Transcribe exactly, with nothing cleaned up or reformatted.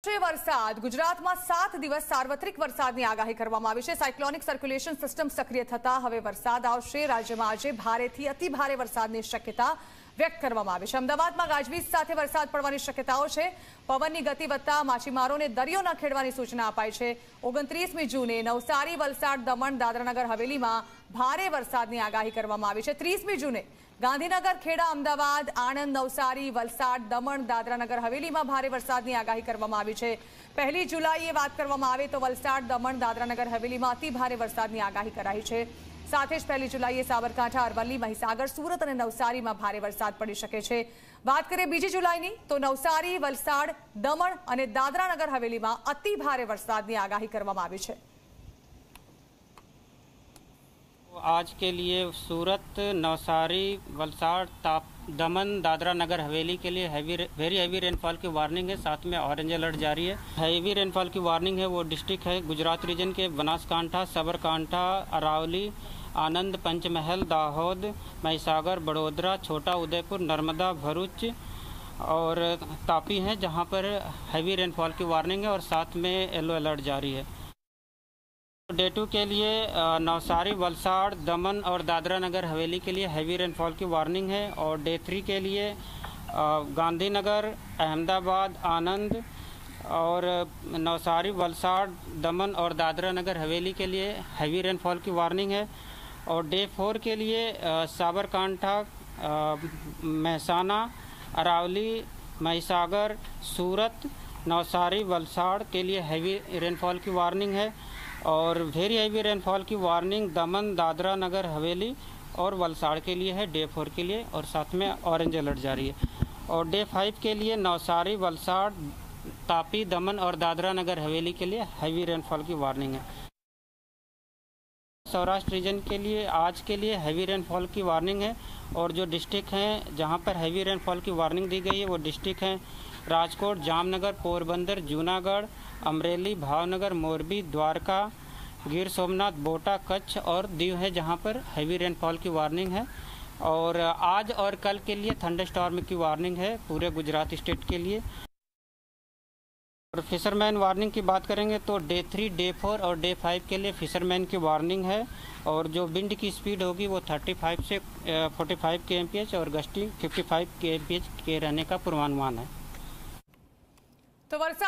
વરસાદ ગુજરાતમાં સાત દિવસ સાર્વત્રિક વરસાદની આગાહી કરવામાં આવી છે। સાયક્લોનિક સર્ક્યુલેશન સિસ્ટમ સક્રિય થતા હવે વરસાદ આવશે। રાજ્યમાં આજે ભારેથી અતિ ભારે વરસાદની શક્યતા વ્યક્ત કરવામાં આવી છે। અમદાવાદમાં ગાજવીજ સાથે વરસાદ પડવાની શક્યતાઓ છે। પવનની ગતિ વધતા માછીમારોને દરિયો ન ખેડવાની સૂચના અપાઈ છે। ઓગણત્રીસમી જૂને નવસારી, વલસાડ, દમણ, દાદરાનગર હવેલીમાં ભારે વરસાદની આગાહી કરવામાં આવી છે। ત્રીસમી જૂને ગાંધીનગર, ખેડા, અમદાવાદ, આણંદ, નવસારી, વલસાડ, દમણ, દાદરાનગર હવેલીમાં ભારે વરસાદની આગાહી કરવામાં આવી છે। પહેલી જુલાઈએ વાત કરવામાં આવે તો વલસાડ, દમણ, દાદરાનગર હવેલીમાં અતિ ભારે વરસાદની આગાહી કરાઈ છે। સાથે જ પહેલી જુલાઈએ સાબરકાંઠા, અરવલ્લી, મહીસાગર, સુરત અને નવસારીમાં ભારે વરસાદ પડી શકે છે। વાત કરીએ બીજી જુલાઈની તો નવસારી, વલસાડ, દમણ અને દાદરાનગર હવેલીમાં અતિ ભારે વરસાદની આગાહી કરવામાં આવી છે। आज के लिए सूरत, नवसारी, वलसाड, ताप दमन, दादरा नगर हवेली के लिए हैवी वेरी हैवी रेनफॉल की वार्निंग है। साथ में ऑरेंज अलर्ट जारी है। हैवी रेनफॉल की वार्निंग है वो डिस्ट्रिक्ट है गुजरात रीजन के बनासकांठा, साबरकांठा, अरावली, आनंद, पंचमहल, दाहोद, महिसागर, बड़ोदरा, छोटा उदयपुर, नर्मदा, भरूच और तापी हैं, जहां पर हैवी रेनफॉल की वार्निंग है और साथ में येलो अलर्ट जारी है। डे टू के लिए नवसारी, वलसाड़, दमन और दादरा नगर हवेली के लिए हैवी रेनफॉल की वार्निंग है और डे थ्री के लिए गांधीनगर, अहमदाबाद, आनंद और नवसारी, वलसाड़, दमन और दादरा नगर हवेली के लिए हैवी रेनफॉल की वार्निंग है और डे फोर के लिए साबरकांठा, महसाना, अरावली, महिसागर, सूरत, नवसारी, वलसाड़ के लिए हैवी रेनफॉल की वार्निंग है और वेरी हैवी रेनफॉल की वार्निंग दमन, दादरा नगर हवेली और वलसाड़ के लिए है डे फोर के लिए और साथ में ऑरेंज अलर्ट जारी है। और डे फाइव के लिए नवसारी, वलसाड़, तापी, दमन और दादरा नगर हवेली के लिए हैवी रेनफॉल की वार्निंग है। सौराष्ट्र रीजन के लिए आज के लिए हैवी रेनफॉल की वार्निंग है और जो डिस्ट्रिक्ट हैं जहां पर हैवी रेनफॉल की वार्निंग दी गई है वो डिस्ट्रिक्ट हैं राजकोट, जामनगर, पोरबंदर, जूनागढ़, अमरेली, भावनगर, मोरबी, द्वारका, गिर सोमनाथ, बोटा, कच्छ और दीव है, जहां पर हैवी रेनफॉल की वार्निंग है। और आज और कल के लिए थंडरस्टॉर्म की वार्निंग है पूरे गुजरात स्टेट के लिए। और फिशरमैन वार्निंग की बात करेंगे तो डे थ्री, डे फोर और डे फाइव के लिए फिशरमैन की वार्निंग है और जो विंड की स्पीड होगी वो पैंतीस से पैंतालीस के एम पी एच और गस्टिंग पचपन के एम पी एच के रहने का पूर्वानुमान है। तो वर्षा